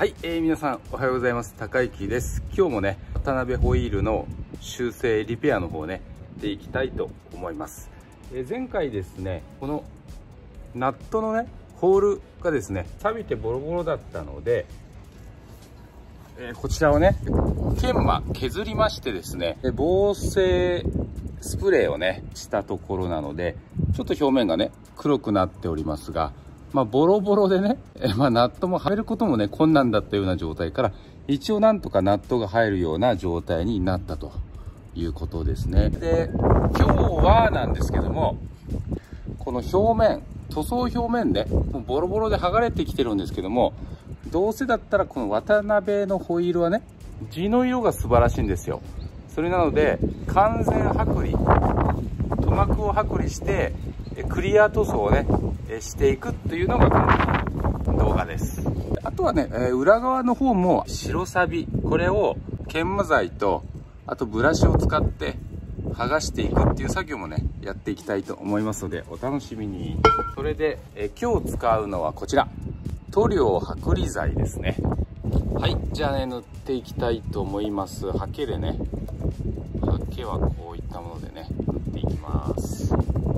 はい、皆さんおはようございます。高幸です。今日もね、渡辺ホイールの修正リペアの方をね、していきたいと思います。前回ですね、このナットのね、ホールがですね、錆びてボロボロだったので、こちらをね、研磨削りましてですね、防水スプレーをね、したところなので、ちょっと表面がね、黒くなっておりますが、ボロボロでね、ナットもはめることもね、困難だったような状態から、一応なんとかナットが入るような状態になったということですね。で、今日はなんですけども、この表面、塗装表面で、もうボロボロで剥がれてきてるんですけども、どうせだったらこの渡辺のホイールはね、地の色が素晴らしいんですよ。それなので、完全剥離、塗膜を剥離して、クリア塗装をね、していくというのがこの動画です。あとはね、裏側の方も白サビ、これを研磨剤とあとブラシを使って剥がしていくっていう作業もねやっていきたいと思いますのでお楽しみに。それで、今日使うのはこちら塗料剥離剤ですね。はい、じゃあね塗っていきたいと思います。ハケでね、ハケはこういったものでね塗っていきます。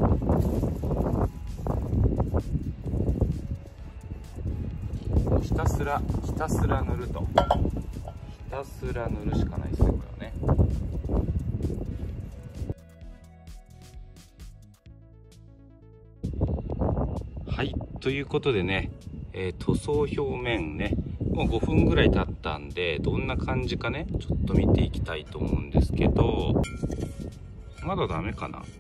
ひたすら塗ると、ひたすら塗るしかないですね、これはね。はい、ということでね、塗装表面ね、もう5分ぐらい経ったんで、どんな感じかね、ちょっと見ていきたいと思うんですけど、まだダメかな。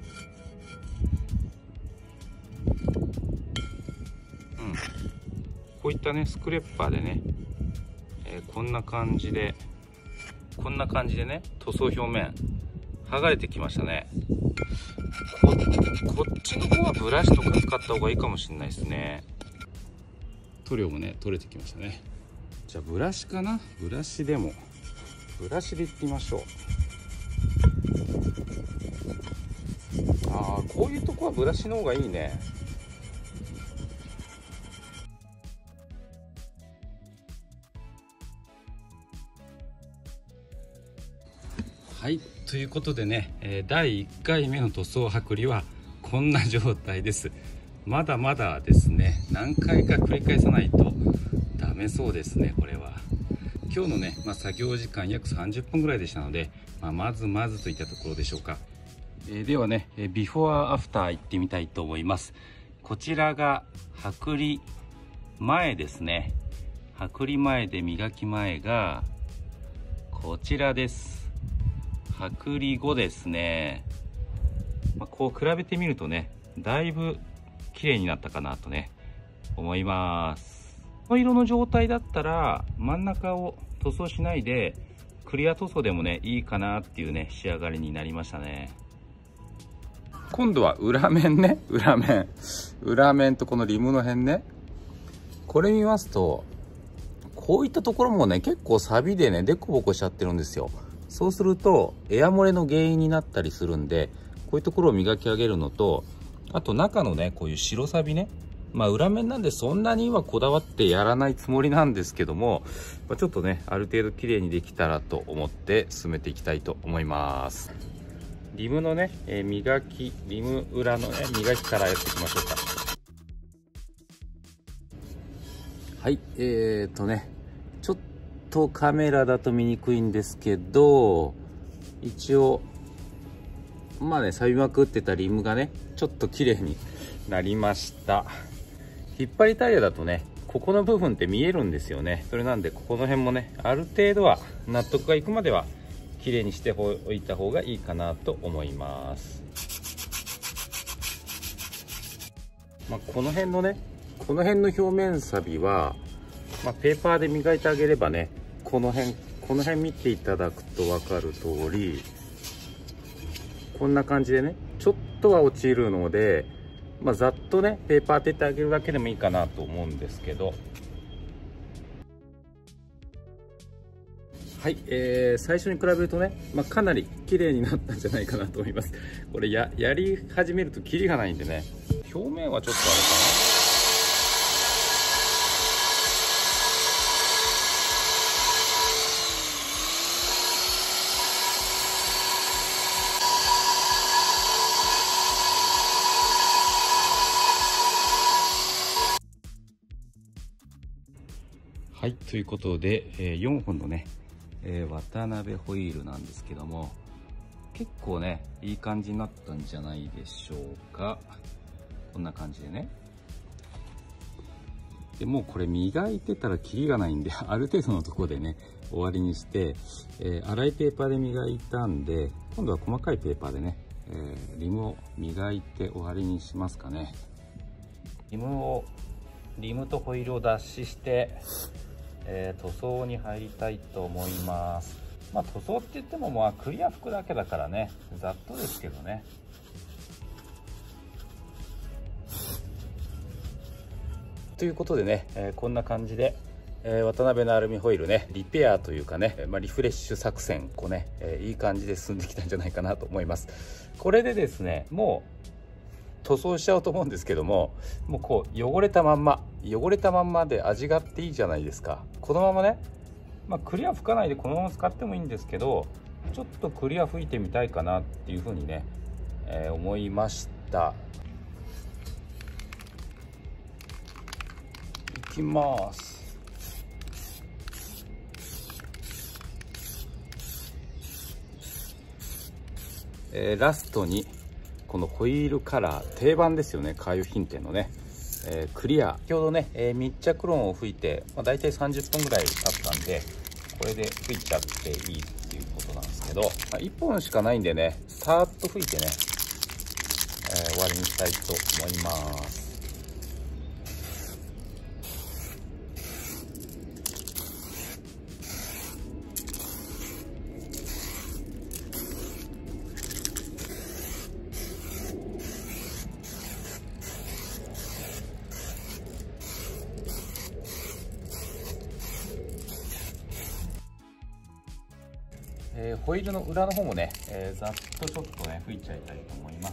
こういったねスクレッパーでね、こんな感じでね塗装表面剥がれてきましたね。こっちの方はブラシとか使った方がいいかもしれないですね。塗料もね取れてきましたね。じゃあブラシかな、ブラシでいってみましょう。こういうとこはブラシの方がいいね。はい、ということでね、第1回目の塗装剥離はこんな状態です。まだまだですね、何回か繰り返さないとダメそうですね。これは今日のね、作業時間約30分ぐらいでしたので、まずまずといったところでしょうか。ではね、ビフォーアフター行ってみたいと思います。こちらが剥離前ですね。剥離前で磨き前がこちらです。剥離後ですね。こう比べてみるとね、だいぶ綺麗になったかなとね思います。この色の状態だったら真ん中を塗装しないでクリア塗装でもねいいかなっていうね仕上がりになりましたね。今度は裏面ね、裏面とこのリムの辺ね、これ見ますとこういったところもね結構錆でねデコボコしちゃってるんですよ。そうするとエア漏れの原因になったりするんで、こういうところを磨き上げるのと、あと中のねこういう白錆ね、裏面なんでそんなにはこだわってやらないつもりなんですけども、ちょっとねある程度綺麗にできたらと思って進めていきたいと思います。リムのね、リム裏のね磨きからやっていきましょうか。はい、ねちょっとカメラだと見にくいんですけど、一応錆びまくってたリムがねちょっと綺麗になりました。引っ張りタイヤだとねここの部分って見えるんですよね。それなんでここの辺もねある程度は納得がいくまでは綺麗にしておいた方がいいかなと思います。この辺の表面錆は、ペーパーで磨いてあげればね、この辺見ていただくと分かる通り、こんな感じでねちょっとは落ちるので、ざっとねペーパー当ててあげるだけでもいいかなと思うんですけど、はい、最初に比べるとね、かなり綺麗になったんじゃないかなと思います。これやり始めるとキリがないんでね、表面はちょっとあれかな。 はい、ということで、4本のね、渡辺ホイールなんですけども、結構ねいい感じになったんじゃないでしょうか。こんな感じでね。でもうこれ磨いてたらキリがないんである程度のところでね終わりにして、粗いペーパーで磨いたんで、今度は細かいペーパーでね、リムを磨いて終わりにしますかね。リムとホイールを脱脂して、塗装に入りたいと思います。まあ塗装って言ってもまあクリア服だけだからね、ざっとですけどね。ということでね、こんな感じで、渡辺のアルミホイールねリペアというかね、リフレッシュ作戦こうね、いい感じで進んできたんじゃないかなと思います。これでですねもう塗装しちゃおうと思うんですけども、もうこう汚れたまんまで味があっていいじゃないですか。このままね、クリア吹かないでこのまま使ってもいいんですけど、ちょっとクリア吹いてみたいかなっていうふうにね、思いました。いきます。ラストにこのホイールカラー定番ですよね、カーユ品店のね、クリア。先ほどね、密着ロンを吹いて、だいたい30本ぐらいあったんで、これで吹いちゃっていいっていうことなんですけど、1本しかないんでね、さーっと吹いてね、終わりにしたいと思います。ホイールの裏の方もね、ざっとちょっとね吹いちゃいたいと思います。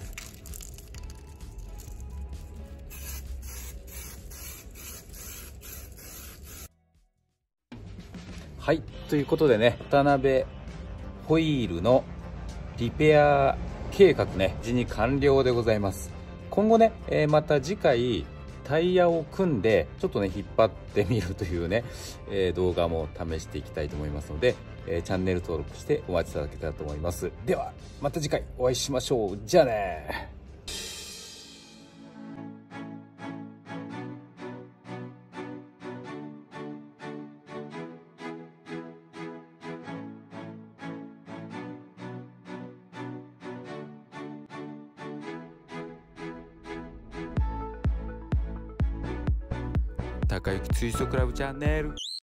はい、ということでね、渡辺ホイールのリペア計画ね無事に完了でございます。今後ね、また次回タイヤを組んでちょっとね引っ張ってみるというね、動画も試していきたいと思いますので、チャンネル登録してお待ちいただけたらと思います。ではまた次回お会いしましょう。じゃあね。高雪ツイストクラブチャンネル。